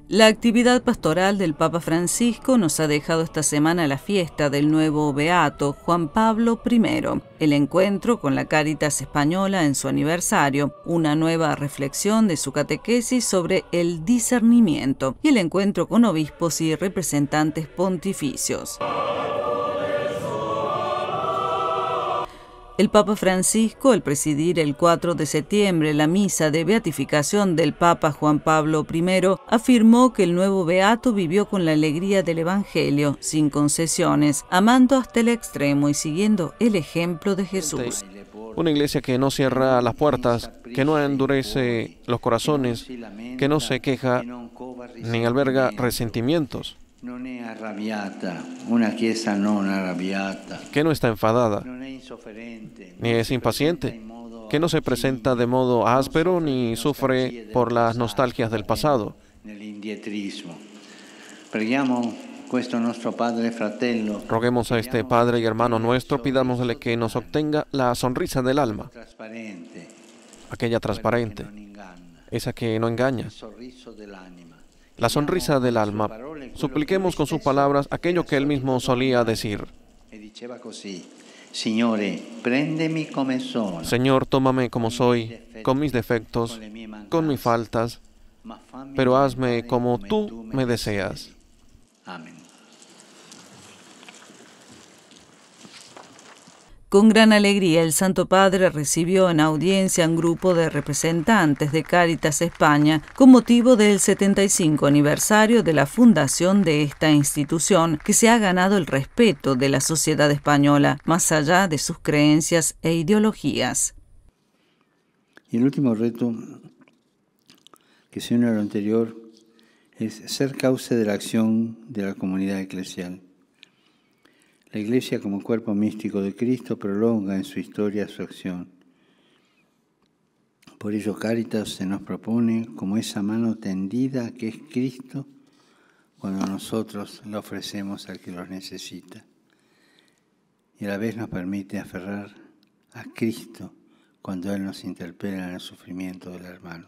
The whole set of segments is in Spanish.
La actividad pastoral del Papa Francisco nos ha dejado esta semana la fiesta del nuevo beato Juan Pablo I, el encuentro con la Cáritas Española en su aniversario, una nueva reflexión de su catequesis sobre el discernimiento y el encuentro con obispos y representantes pontificios. El Papa Francisco, al presidir el 4 de septiembre la misa de beatificación del Papa Juan Pablo I, afirmó que el nuevo beato vivió con la alegría del Evangelio, sin concesiones, amando hasta el extremo y siguiendo el ejemplo de Jesús. Una iglesia que no cierra las puertas, que no endurece los corazones, que no se queja ni alberga resentimientos. Que no está enfadada, ni es impaciente, que no se presenta de modo áspero ni sufre por las nostalgias del pasado. Roguemos a este Padre y hermano nuestro, pidámosle que nos obtenga la sonrisa del alma, aquella transparente, esa que no engaña. La sonrisa del alma. Supliquemos con sus palabras aquello que él mismo solía decir. Señor, tómame como soy, con mis defectos, con mis faltas, pero hazme como tú me deseas. Amén. Con gran alegría, el Santo Padre recibió en audiencia a un grupo de representantes de Cáritas España con motivo del 75 aniversario de la fundación de esta institución, que se ha ganado el respeto de la sociedad española, más allá de sus creencias e ideologías. Y el último reto, que se une a lo anterior, es ser causa de la acción de la comunidad eclesial. La Iglesia, como cuerpo místico de Cristo, prolonga en su historia su acción. Por ello, Cáritas se nos propone como esa mano tendida que es Cristo cuando nosotros la ofrecemos al que lo necesita. Y a la vez nos permite aferrar a Cristo cuando Él nos interpela en el sufrimiento del hermano.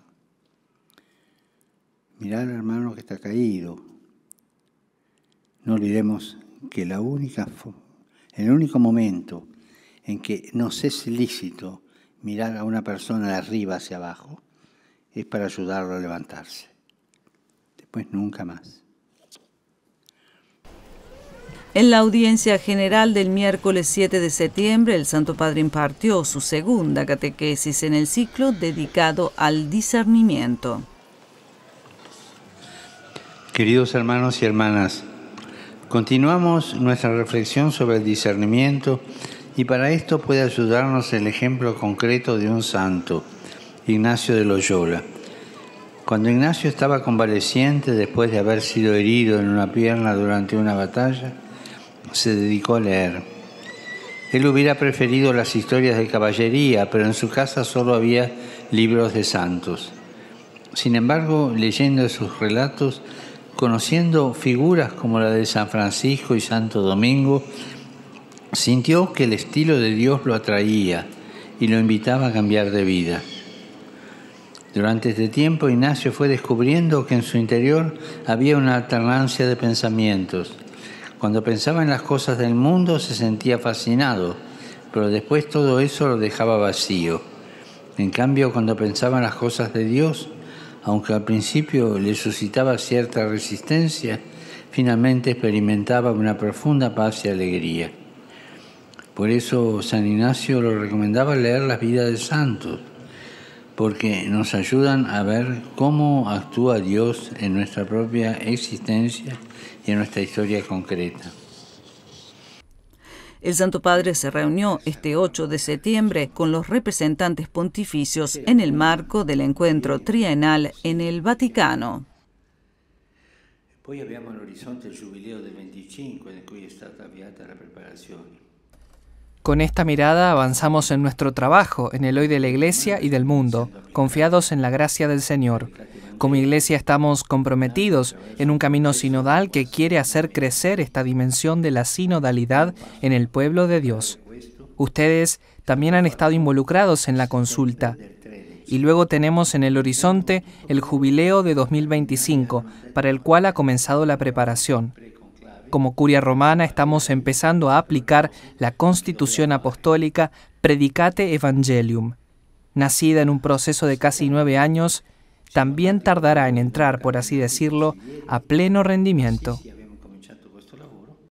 Mirad al hermano que está caído. No olvidemos que el único momento en que nos es lícito mirar a una persona de arriba hacia abajo es para ayudarlo a levantarse. Después nunca más. En la audiencia general del miércoles 7 de septiembre, el Santo Padre impartió su segunda catequesis en el ciclo dedicado al discernimiento. Queridos hermanos y hermanas, continuamos nuestra reflexión sobre el discernimiento y para esto puede ayudarnos el ejemplo concreto de un santo, Ignacio de Loyola. Cuando Ignacio estaba convaleciente después de haber sido herido en una pierna durante una batalla, se dedicó a leer. Él hubiera preferido las historias de caballería, pero en su casa solo había libros de santos. Sin embargo, leyendo sus relatos, conociendo figuras como la de San Francisco y Santo Domingo, sintió que el estilo de Dios lo atraía y lo invitaba a cambiar de vida. Durante este tiempo, Ignacio fue descubriendo que en su interior había una alternancia de pensamientos. Cuando pensaba en las cosas del mundo se sentía fascinado, pero después todo eso lo dejaba vacío. En cambio, cuando pensaba en las cosas de Dios, aunque al principio le suscitaba cierta resistencia, finalmente experimentaba una profunda paz y alegría. Por eso San Ignacio lo recomendaba leer las vidas de santos, porque nos ayudan a ver cómo actúa Dios en nuestra propia existencia y en nuestra historia concreta. El Santo Padre se reunió este 8 de septiembre con los representantes pontificios en el marco del encuentro trienal en el Vaticano. Poi abbiamo all'orizzonte il giubileo del 25 in cui è stata avviata la preparazione. Con esta mirada avanzamos en nuestro trabajo, en el hoy de la Iglesia y del mundo, confiados en la gracia del Señor. Como Iglesia estamos comprometidos en un camino sinodal que quiere hacer crecer esta dimensión de la sinodalidad en el pueblo de Dios. Ustedes también han estado involucrados en la consulta y luego tenemos en el horizonte el jubileo de 2025, para el cual ha comenzado la preparación. Como Curia Romana estamos empezando a aplicar la Constitución Apostólica Predicate Evangelium. Nacida en un proceso de casi 9 años, también tardará en entrar, por así decirlo, a pleno rendimiento.